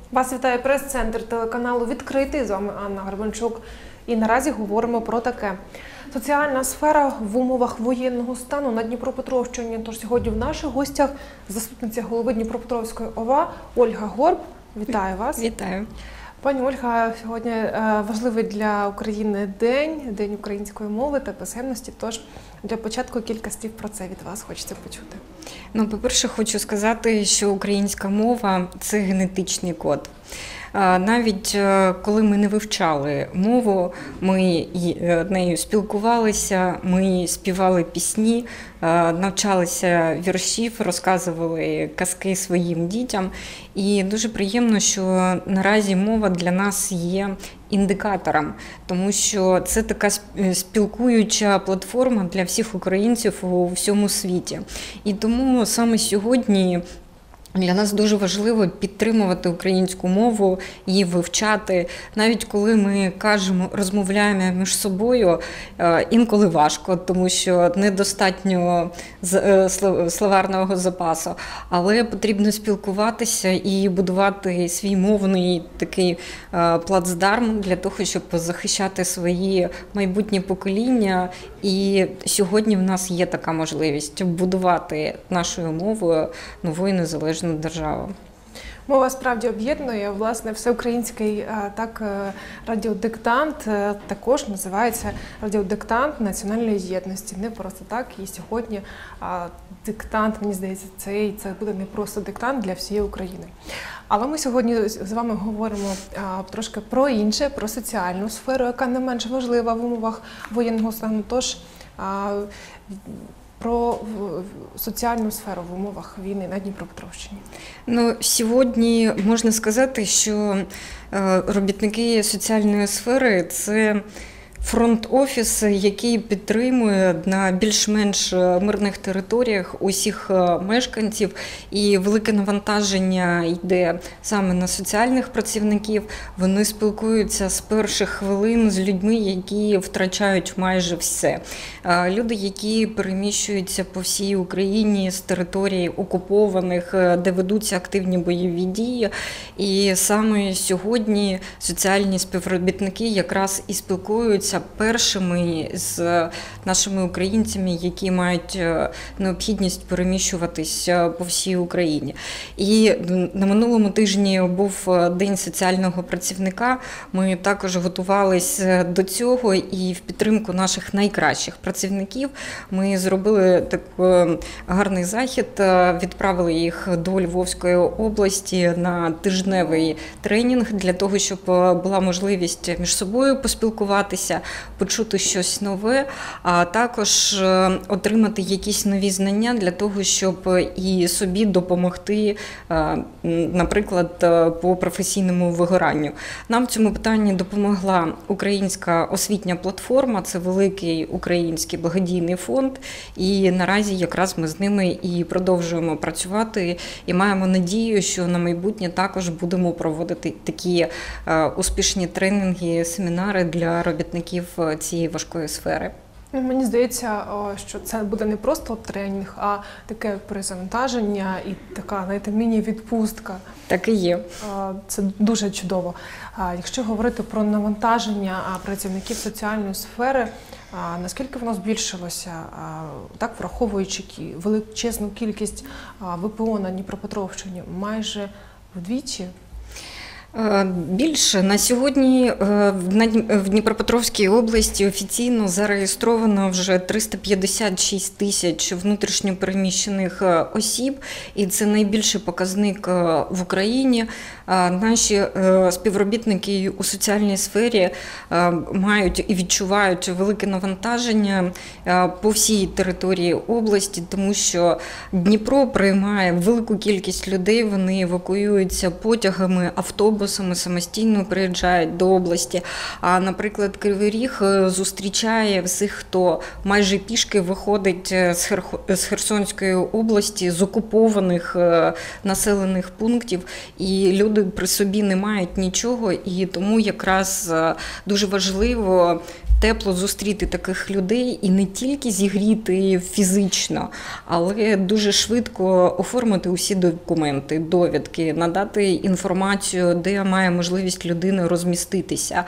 Вас вітає прес-центр телеканалу «Відкритий». З вами Анна Гарбанчук. І наразі говоримо про таке. Соціальна сфера в умовах воєнного стану на Дніпропетровщині. Тож сьогодні в наших гостях заступниця голови Дніпропетровської ОВА Ольга Горб. Вітаю вас. Вітаю. Пані Ольга, сьогодні важливий для України день української мови та писемності. Тож для початку кілька слів про це від вас хочеться почути. По-перше, хочу сказати, що українська мова – це генетичний код. Навіть коли ми не вивчали мову, ми нею спілкувалися, ми співали пісні, навчалися віршів, розказували казки своїм дітям. І дуже приємно, що наразі мова для нас є індикатором, тому що це така спілкуюча платформа для всіх українців у всьому світі. І тому саме сьогодні для нас дуже важливо підтримувати українську мову, її вивчати. Навіть коли ми розмовляємо між собою, інколи важко, тому що недостатньо словарного запасу. Але потрібно спілкуватися і будувати свій мовний такий плацдарм для того, щоб захищати свої майбутні покоління. І сьогодні в нас є така можливість будувати нашою мовою нову і незалежну державу. Мова справді об'єднує. Власне, всеукраїнський радіодиктант також називається радіодиктант національної єдності. Не просто так. І сьогодні диктант, мені здається, це буде не просто диктант для всієї України. Але ми сьогодні з вами говоримо трошки про інше, про соціальну сферу, яка не менш важлива в умовах воєнного стану. Тож про соціальну сферу в умовах війни на Дніпропетровщині. Сьогодні можна сказати, що робітники соціальної сфери – це фронт-офіс, який підтримує на більш-менш мирних територіях усіх мешканців, і велике навантаження йде саме на соціальних працівників. Вони спілкуються з перших хвилин з людьми, які втрачають майже все. Люди, які переміщуються по всій Україні з територій окупованих, де ведуться активні бойові дії. І саме сьогодні соціальні співробітники якраз і спілкуються першими з нашими українцями, які мають необхідність переміщуватись по всій Україні. І на минулому тижні був День соціального працівника. Ми також готувалися до цього, і в підтримку наших найкращих працівників ми зробили такий гарний захід, відправили їх до Львовської області на тижневий тренінг для того, щоб була можливість між собою поспілкуватися, почути щось нове, а також отримати якісь нові знання для того, щоб і собі допомогти, наприклад, по професійному вигоранню. Нам в цьому питанні допомогла Українська освітня платформа, це великий український благодійний фонд, і наразі якраз ми з ними і продовжуємо працювати, і маємо надію, що на майбутнє також будемо проводити такі успішні тренінги, семінари для робітників цієї важкої сфери. Мені здається, що це буде не просто тренінг, а таке перезавантаження і така, знаєте, міні-відпустка. Так і є. Це дуже чудово. Якщо говорити про навантаження працівників соціальної сфери, наскільки воно збільшилося, так, враховуючи величезну кількість ВПО на Дніпропетровщині, майже вдвічі? Більше. На сьогодні в Дніпропетровській області офіційно зареєстровано вже 356 тисяч внутрішньопереміщених осіб, і це найбільший показник в Україні. Наші співробітники у соціальній сфері мають і відчувають велике навантаження по всій території області, тому що Дніпро приймає велику кількість людей, вони евакуюються потягами, автобусами, самостійно приїжджають до області. А, наприклад, Кривий Ріг зустрічає всіх, хто майже пішки виходить з Херсонської області, з окупованих населених пунктів, і люди при собі не мають нічого, і тому якраз дуже важливо тепло зустріти таких людей і не тільки зігріти фізично, але дуже швидко оформити усі документи, довідки, надати інформацію, де має можливість людина розміститися,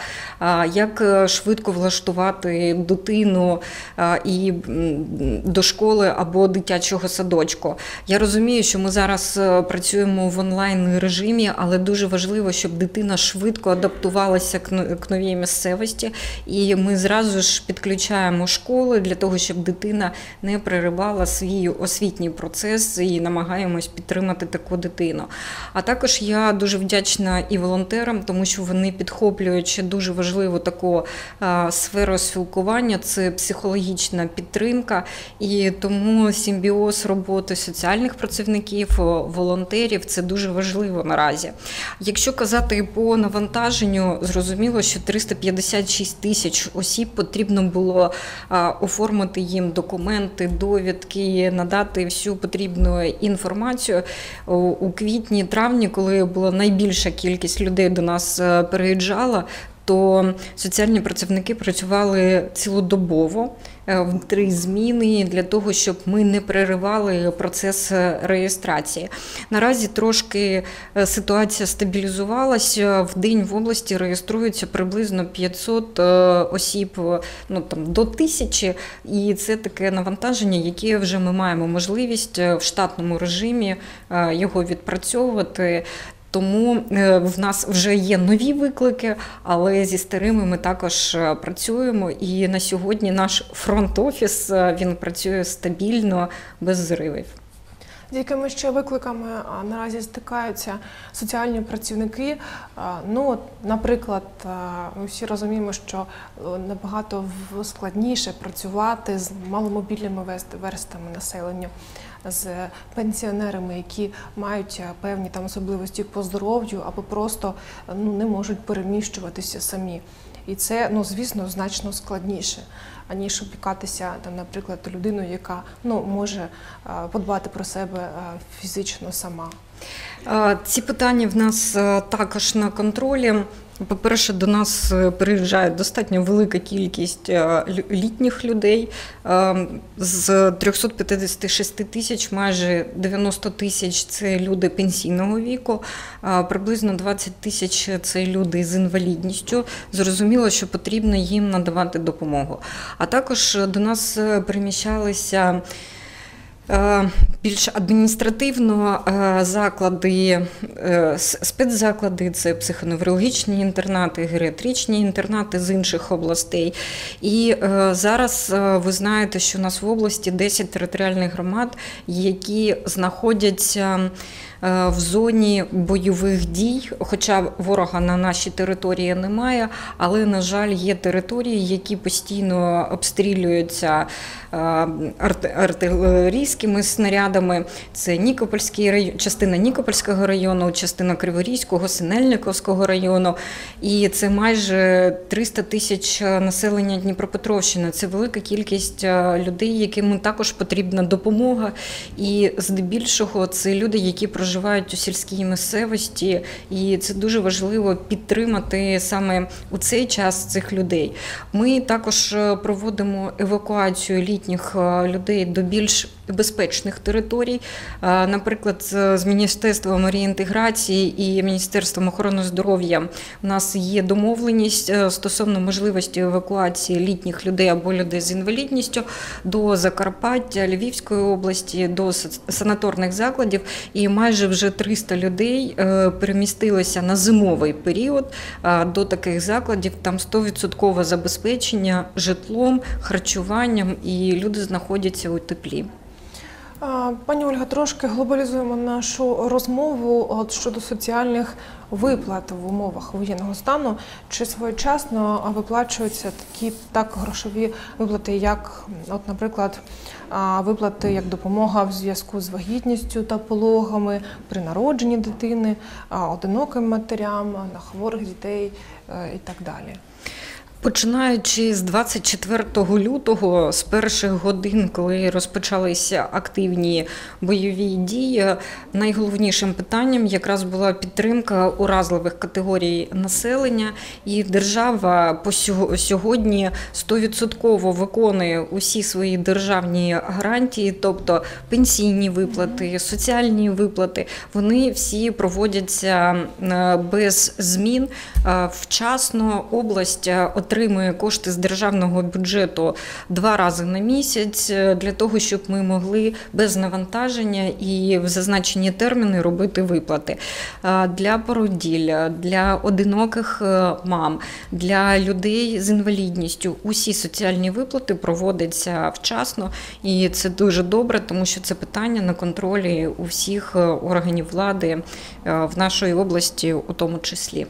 як швидко влаштувати дитину і до школи або дитячого садочку. Я розумію, що ми зараз працюємо в онлайн режимі, але дуже важливо, щоб дитина швидко адаптувалася к новій місцевості, і ми зразу ж підключаємо школи для того, щоб дитина не переривала свій освітній процес і намагаємось підтримати таку дитину. А також я дуже вдячна і волонтерам, тому що вони підхоплюють ще дуже важливу таку сферу спілкування, це психологічна підтримка, і тому симбіоз роботи соціальних працівників, волонтерів – це дуже важливо наразі. Якщо казати по навантаженню, зрозуміло, що 356 тисяч осіб потрібно було оформити їм документи, довідки, надати всю потрібну інформацію. У квітні-травні, коли була найбільша кількість людей до нас переїжджала, то соціальні працівники працювали цілодобово, в 3 зміни, для того, щоб ми не переривали процес реєстрації. Наразі трошки ситуація стабілізувалася. В день в області реєструється приблизно 500 осіб, до 1000, і це таке навантаження, яке вже ми маємо можливість в штатному режимі його відпрацьовувати. Тому в нас вже є нові виклики, але зі старими ми також працюємо. І на сьогодні наш фронт-офіс, він працює стабільно, без зривів. З якими ще викликами наразі стикаються соціальні працівники? Наприклад, ми всі розуміємо, що набагато складніше працювати з маломобільними верстами населення, з пенсіонерами, які мають певні особливості по здоров'ю або просто не можуть переміщуватися самі. І це, звісно, значно складніше, аніж опікатися, наприклад, людиною, яка може подбати про себе фізично сама. Ці питання в нас також на контролі. По-перше, до нас приїжджає достатньо велика кількість літніх людей. З 356 тисяч майже 90 тисяч – це люди пенсійного віку, приблизно 20 тисяч – це люди з інвалідністю. Зрозуміло, що потрібно їм надавати допомогу. А також до нас переміщалися більш адміністративно заклади, спецзаклади, це психоневрологічні інтернати, геріатричні інтернати з інших областей. І зараз ви знаєте, що у нас в області 10 територіальних громад, які знаходяться в зоні бойових дій, хоча ворога на нашій території немає, але, на жаль, є території, які постійно обстрілюються артилерійськими снарядами. Це Нікопольський район, частина Нікопольського району, частина Криворізького, Синельниковського району. І це майже 300 тисяч населення Дніпропетровщини. Це велика кількість людей, яким також потрібна допомога. І здебільшого це люди, які проживають у сільській місцевості. І це дуже важливо підтримати саме у цей час цих людей. Ми також проводимо евакуацію літніх людей до більш безпечних територій. Наприклад, з Міністерством реінтеграції і Міністерством охорони здоров'я у нас є домовленість стосовно можливості евакуації літніх людей або людей з інвалідністю до Закарпаття, Львівської області, до санаторних закладів. І майже вже 300 людей перемістилися на зимовий період до таких закладів. Там 100% забезпечення житлом, харчуванням, і люди знаходяться у теплі. Пані Ольга, трошки глобалізуємо нашу розмову щодо соціальних виплат в умовах воєнного стану. Чи своєчасно виплачуються такі грошові виплати, як, наприклад, виплати як допомога в зв'язку з вагітністю та пологами, при народженні дитини, одиноким матерям, на хворих дітей і так далі? Починаючи з 24 лютого, з перших годин, коли розпочалися активні бойові дії, найголовнішим питанням якраз була підтримка уразливих категорій населення, і держава по сьогодні 100% виконує усі свої державні гарантії, тобто пенсійні виплати, соціальні виплати, вони всі проводяться без змін. Вчасно область отримує кошти з державного бюджету 2 рази на місяць для того, щоб ми могли без навантаження і в зазначені терміни робити виплати. Для породіль, для одиноких мам, для людей з інвалідністю усі соціальні виплати проводяться вчасно, і це дуже добре, тому що це питання на контролі у всіх органів влади в нашій області у тому числі.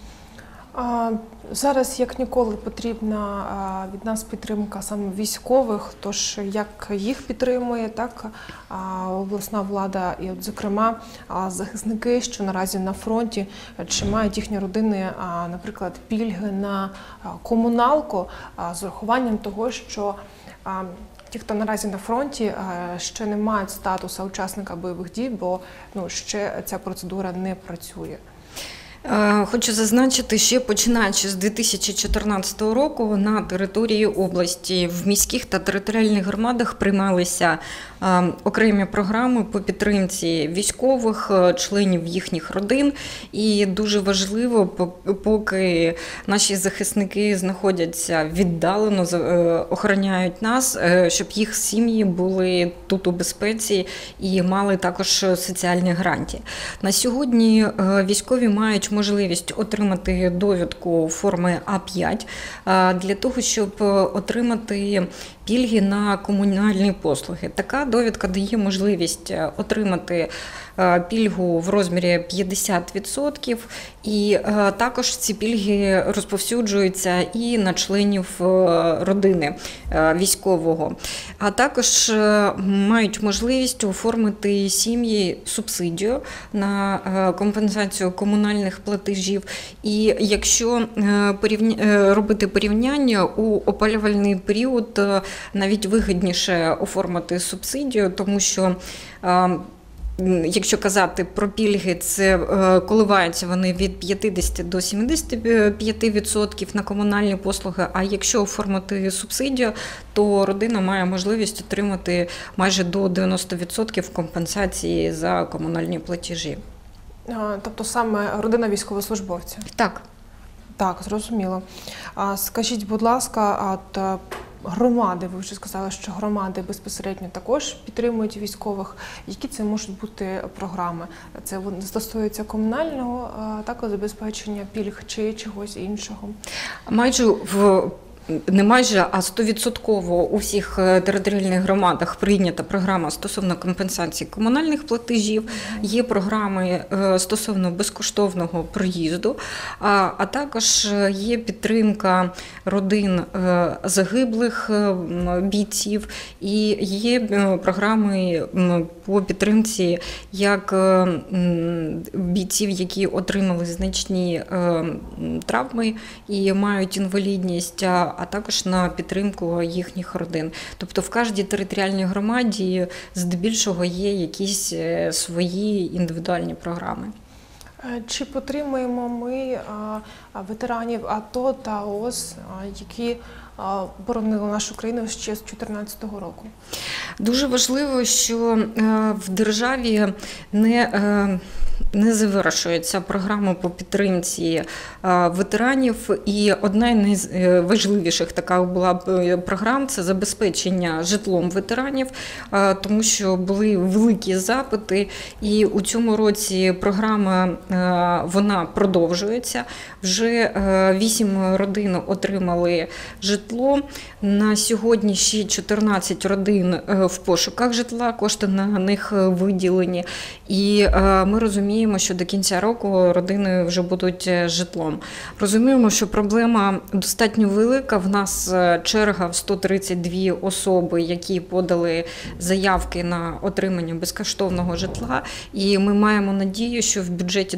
Зараз, як ніколи, потрібна від нас підтримка саме військових, тож як їх підтримує, так обласна влада і, зокрема, захисники, що наразі на фронті, чи мають їхні родини, наприклад, пільги на комуналку з урахуванням того, що ті, хто наразі на фронті, ще не мають статусу учасника бойових дій, бо ще ця процедура не працює. Хочу зазначити, що починаючи з 2014 року на території області в міських та територіальних громадах приймалися окремі програми по підтримці військових, членів їхніх родин. І дуже важливо, поки наші захисники знаходяться віддалено, охороняють нас, щоб їх сім'ї були тут у безпеці і мали також соціальні гарантії. На сьогодні військові мають можливість отримати довідку форми А5 для того, щоб отримати пільги на комунальні послуги. Така довідка дає можливість отримати пільгу в розмірі 50%, і також ці пільги розповсюджуються і на членів родини військового. А також мають можливість оформити сім'ї субсидію на компенсацію комунальних платежів. І якщо робити порівняння, у опалювальний період навіть вигідніше оформити субсидію, тому що якщо казати про пільги, це коливаються вони від 50 до 75% на комунальні послуги, а якщо оформити субсидію, то родина має можливість отримати майже до 90% компенсації за комунальні платежі. Тобто саме родина військовослужбовця? Так. Так, зрозуміло. Скажіть, будь ласка, громади, ви вже сказали, що громади безпосередньо також підтримують військових. Які це можуть бути програми? Це стосується комунального також забезпечення пільг чи чогось іншого? Не майже, а 100% у всіх територіальних громадах прийнята програма стосовно компенсації комунальних платежів, є програми стосовно безкоштовного проїзду, а також є підтримка родин загиблих бійців і є програми по підтримці як бійців, які отримали значні травми і мають інвалідність, а також на підтримку їхніх родин. Тобто в кожній територіальній громаді здебільшого є якісь свої індивідуальні програми. Чи підтримуємо ми ветеранів АТО та ООС, які боронили нашу країну ще з 2014 року? Дуже важливо, що в державі не завершується програма по підтримці ветеранів, і одна з найважливіших така була програм – це забезпечення житлом ветеранів, тому що були великі запити, і у цьому році програма вона продовжується. Вже 8 родин отримали житло, на сьогодні ще 14 родин в пошуках житла, кошти на них виділені, і ми розуміємо, розуміємо, що до кінця року родини вже будуть житлом. Розуміємо, що проблема достатньо велика. В нас черга в 132 особи, які подали заявки на отримання безкоштовного житла. І ми маємо надію, що в бюджеті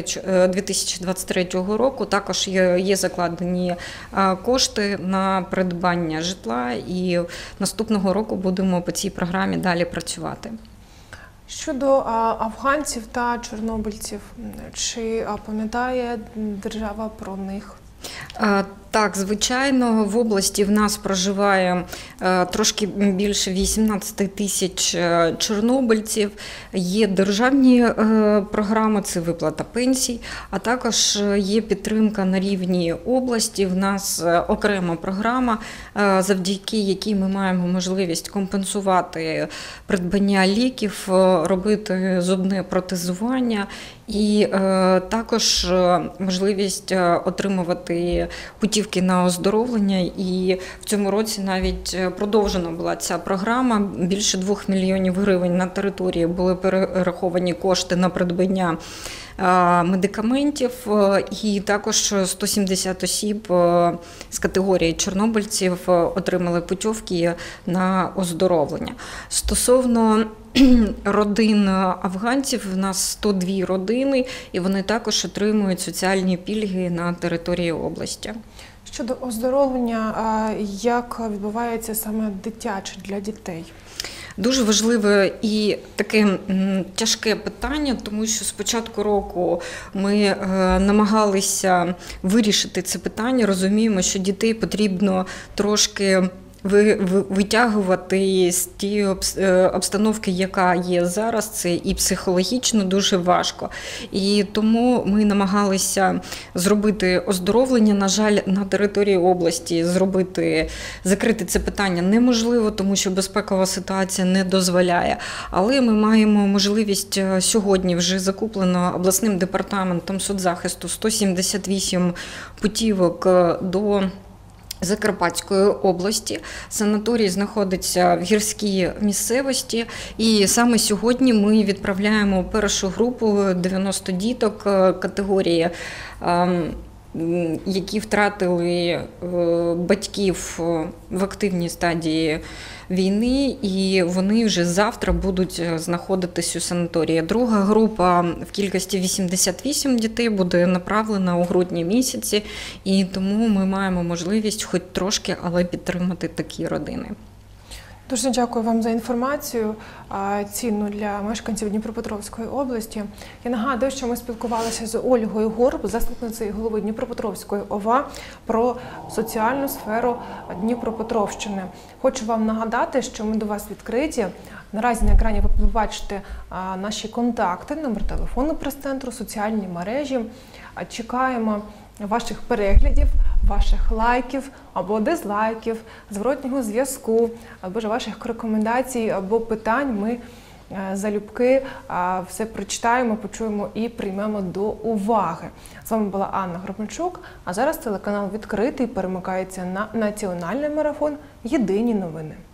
2023 року також є закладені кошти на придбання житла. І наступного року будемо по цій програмі далі працювати. Щодо афганців та чорнобильців, чи пам'ятає держава про них? Так, звичайно, в області в нас проживає трошки більше 18 тисяч чорнобильців. Є державні програми, це виплата пенсій, а також є підтримка на рівні області. В нас окрема програма, завдяки якій ми маємо можливість компенсувати придбання ліків, робити зубне протезування і також можливість отримувати путівки на оздоровлення. І в цьому році навіть продовжена була ця програма. Більше 2 мільйонів гривень на території були перераховані кошти на придбання медикаментів, і також 170 осіб з категорії чорнобильців отримали путівки на оздоровлення. Стосовно родин афганців, у нас 102 родини, і вони також отримують соціальні пільги на території області. Щодо оздоровлення, як відбувається саме дитяче для дітей? Дуже важливе і таке тяжке питання, тому що з початку року ми намагалися вирішити це питання. Розуміємо, що дітей потрібно трошки витягувати з тієї обстановки, яка є зараз. Це і психологічно дуже важко. І тому ми намагалися зробити оздоровлення. На жаль, на території області закрити це питання неможливо, тому що безпекова ситуація не дозволяє. Але ми маємо можливість сьогодні, вже закуплено обласним департаментом соцзахисту 178 путівок до Закарпатської області. Санаторій знаходиться в гірській місцевості, і саме сьогодні ми відправляємо першу групу 90 діток категорії, які втратили батьків в активній стадії війни, і вони вже завтра будуть знаходитись у санаторії. Друга група в кількості 88 дітей буде направлена у грудні місяці, і тому ми маємо можливість хоч трошки, але підтримати такі родини. Дуже дякую вам за інформацію, цінну для мешканців Дніпропетровської області. Я нагадую, що ми спілкувалися з Ольгою Горб, заступницею голови Дніпропетровської ОВА, про соціальну сферу Дніпропетровщини. Хочу вам нагадати, що ми до вас відкриті. Наразі на екрані ви побачите наші контакти, номер телефону прес-центру, соціальні мережі. Чекаємо ваших переглядів, ваших лайків або дизлайків, зворотнього зв'язку, або ж ваших рекомендацій або питань. Ми залюбки все прочитаємо, почуємо і приймемо до уваги. З вами була Анна Громельчук, а зараз телеканал відкритий перемикається на національний марафон «Єдині новини».